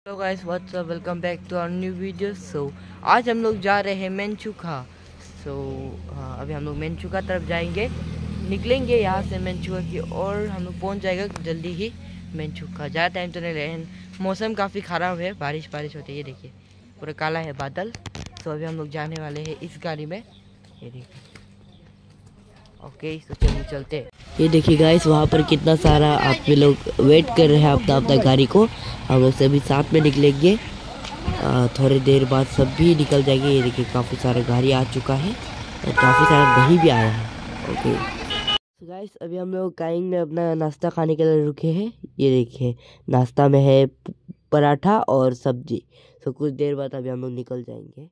Hello guys, what's up, welcome back to our new video. आज हम लोग जा रहे हैं मेंचुका। अभी हम लोग मेंचुका तरफ जाएंगे, निकलेंगे यहाँ से मेंचुका की, और हम लोग पहुँच जाएगा जल्दी ही मेंचुका। ज़्यादा टाइम तो नहीं लगेगा। मौसम काफ़ी ख़राब है, बारिश होती है। ये देखिए पूरा काला है बादल। अभी हम लोग जाने वाले हैं इस गाड़ी में, ये देखिए। ओके, तो चलिए चलते हैं। ये देखिए गाइस, वहाँ पर कितना सारा आप लोग वेट कर रहे हैं अपना गाड़ी को। हम लोग सभी साथ में निकलेंगे। थोड़ी देर बाद सब भी निकल जाएंगे। ये देखिए काफ़ी सारा गाड़ी आ चुका है और काफ़ी सारा नहीं भी आया है। ओके गाइस, अभी हम लोग काइंग में अपना नाश्ता खाने के लिए रुके हैं। ये देखिए नाश्ता में है पराठा और सब्जी। कुछ देर बाद अभी हम लोग निकल जाएंगे।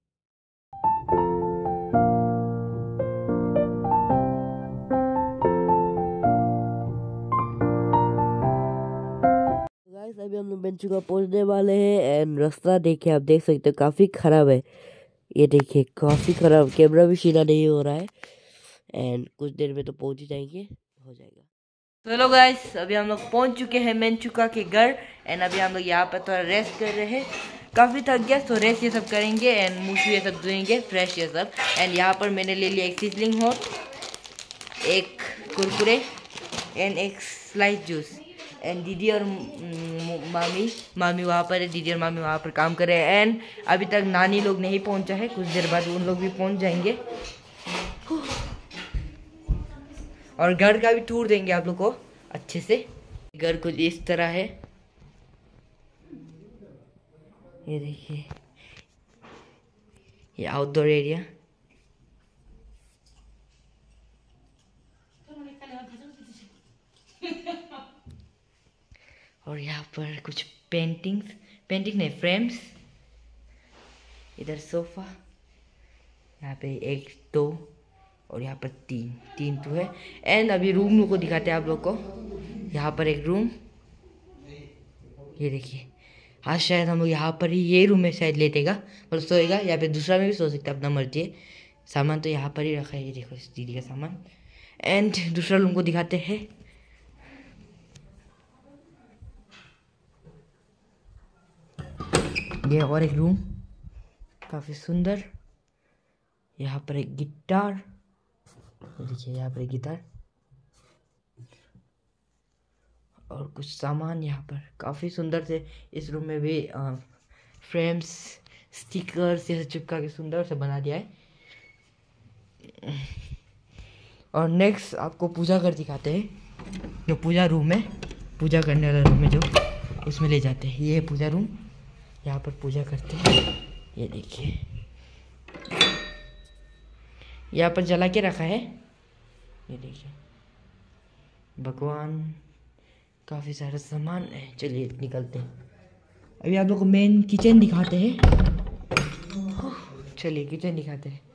अभी हम लोग मेंचुका पहुंचने वाले हैं। एंड रास्ता देखिए, आप देख सकते हो काफ़ी ख़राब है। ये देखिए काफ़ी ख़राब, कैमरा भी सीधा नहीं हो रहा है। एंड कुछ देर में तो पहुंच ही जाएंगे, हो जाएगा। तो हेलो गाइस, अभी हम लोग पहुंच चुके हैं मेंचुका के घर। एंड अभी हम लोग यहाँ पर थोड़ा रेस्ट कर रहे हैं। काफ़ी थक गया, तो रेस्ट ये सब करेंगे एंड मुँह ये सब धोएंगे, फ्रेश ये सब। एंड यहाँ पर मैंने ले लिया एक सिजलिंग हॉट, एक कुरकुरे एंड एक स्लाइस जूस। एंड दीदी और मामी वहाँ पर है। दीदी और मामी वहाँ पर काम कर रहे हैं। एंड अभी तक नानी लोग नहीं पहुँचा है, कुछ देर बाद उन लोग भी पहुँच जाएंगे। और घर का भी टूर देंगे आप लोग को अच्छे से। घर कुछ इस तरह है, ये देखिए, ये आउटडोर एरिया। और यहाँ पर कुछ पेंटिंग नहीं, फ्रेम्स। इधर सोफा, यहाँ पे एक दो और यहाँ पर तीन तो है। एंड अभी रूम को दिखाते हैं आप लोग को। यहाँ पर एक रूम, ये देखिए। आज शायद हम लोग यहाँ पर ही, ये रूम में शायद लेटेगा, मतलब सोएगा, या फिर दूसरा में भी सो सकता है, अपना मर्जी है। सामान तो यहाँ पर ही रखा है, ये देखो इस दीदी का सामान। एंड दूसरा रूम को दिखाते हैं। ये और एक रूम, काफ़ी सुंदर। यहाँ पर एक गिटार, देखिए यहाँ पर एक गिटार और कुछ सामान यहाँ पर काफ़ी सुंदर से। इस रूम में भी फ्रेम्स, स्टिकर्स ये चिपका के सुंदर से बना दिया है। और नेक्स्ट आपको पूजा घर दिखाते हैं, जो पूजा रूम है, पूजा करने वाला रूम है, जो उसमें ले जाते हैं। ये है पूजा रूम, यहाँ पर पूजा करते हैं। ये देखिए यहाँ पर जला के रखा है, ये देखिए भगवान, काफ़ी सारा सामान है। चलिए निकलते हैं। अभी आप लोग को मेन किचन दिखाते हैं। चलिए किचन दिखाते हैं।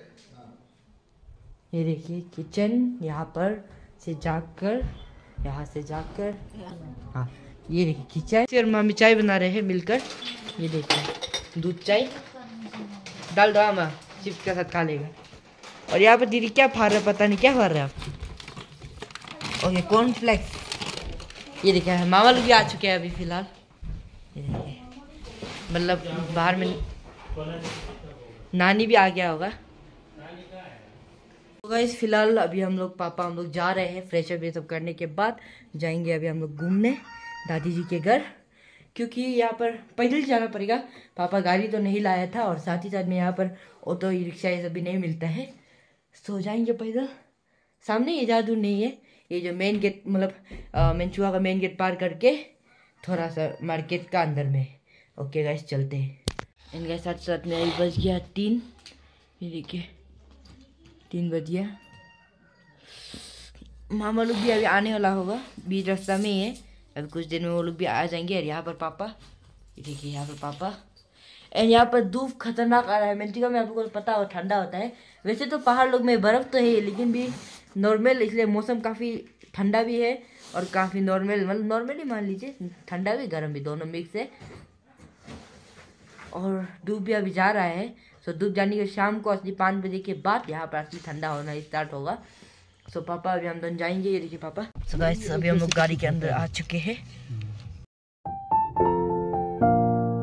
ये देखिए किचन, यहाँ पर से जाकर, यहाँ से जाकर, हाँ ये देखिए किचन। और मम्मी चाय बना रहे हैं मिलकर। ये देखिए दूध चाय डाल दो, मामा चिप्स के साथ खा लेगा। और यहाँ पर दीदी क्या फाड़ रहा है, पता नहीं क्या फाड़ रहे हैं आप। Okay, cornflakes. ये देखिए मामा लोग भी आ चुके हैं अभी फिलहाल। ये देखिए, मतलब बाहर में नानी भी आ गया होगा। तो गाइस फिलहाल अभी हम लोग जा रहे हैं। फ्रेश अप ये सब करने के बाद जाएंगे अभी हम लोग घूमने दादी जी के घर, क्योंकि यहाँ पर पैदल जाना पड़ेगा। पापा गाड़ी तो नहीं लाया था, और साथ ही साथ में यहाँ पर ऑटो रिक्शा ये सब भी नहीं मिलता है। सो जाएंगे पैदल। सामने ये ज़्यादा दूर नहीं है, ये जो मेन गेट, मतलब मेंचुका का मेन गेट पार करके थोड़ा सा मार्केट का अंदर में। ओके गाइस चलते हैं। इनके साथ साथ में अभी बज गया 3। ये देखिए 3 बज गया। मामा लोग भी अभी आने वाला होगा, बीच रास्ता में ही है। अभी कुछ दिन में वो लोग भी आ जाएंगे। और यहाँ पर पापा, ये देखिए यहाँ पर पापा। एंड यहाँ पर धूप खतरनाक आ रहा है। मेंचुका में आपको को पता हो ठंडा होता है। वैसे तो पहाड़ लोग में बर्फ़ तो है, लेकिन भी नॉर्मल, इसलिए मौसम काफ़ी ठंडा भी है और काफ़ी नॉर्मल, मतलब नॉर्मली मान लीजिए, ठंडा भी गर्म भी दोनों मिक्स है। और धूप भी अभी जा रहा है। सो धूप जाने के शाम को असली 5 बजे के बाद यहाँ पर असली ठंडा होना स्टार्ट होगा। सो पापा अभी हम दोनों जाएंगे। ये देखिए पापा। सो गाइस अभी हम लोग गाड़ी के अंदर आ चुके हैं।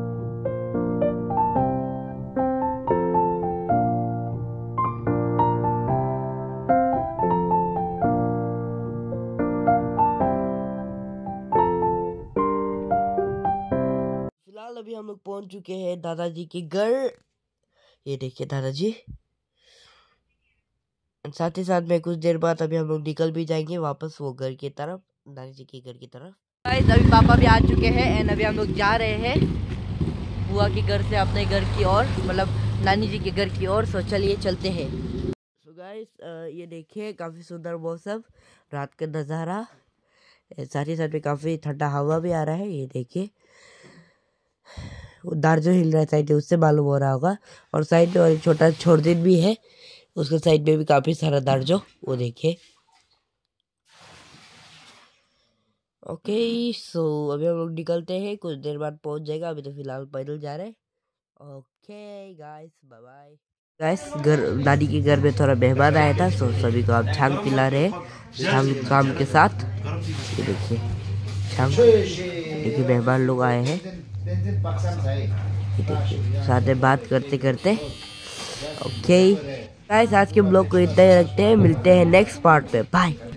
अभी हम लोग पहुंच चुके हैं दादाजी के घर। ये देखिए दादाजी। साथ ही साथ में कुछ देर बाद अभी हम लोग निकल भी जाएंगे वापस वो घर की तरफ, दादाजी के घर की तरफ। गाइस अभी पापा भी आ चुके हैं एंड अभी हम लोग जा रहे हैं बुआ के घर से अपने घर की ओर, मतलब नानी जी के घर की ओर। सो चलिए चलते हैं। सो गाइस ये देखिए काफ़ी सुंदर मौसम, रात का नज़ारा, साथ ही साथ में काफ़ी ठंडा हवा भी आ रहा है। ये देखिए वो दार जो हिल रहा है साइड में, उससे मालूम हो रहा होगा। और साइड में और एक छोटा छोड़दिन भी है, उसके साइड में भी काफ़ी सारा दार जो, वो देखिए। ओके सो अभी हम लोग निकलते हैं, कुछ देर बाद पहुंच जाएगा। अभी तो फिलहाल पैदल जा रहे हैं। Okay guys bye bye. Guys घर दादी के घर में थोड़ा मेहमान आया था, सो सभी को आप छांग पिला रहे हैं, छांग काम के साथ। ये देखिए छांग, देखिए मेहमान लोग आए हैं। ये देखिए साथ में बात करते करते। ओके गाइस आज के ब्लॉग को इतना ही रखते हैं, मिलते हैं नेक्स्ट पार्ट पे, बाय।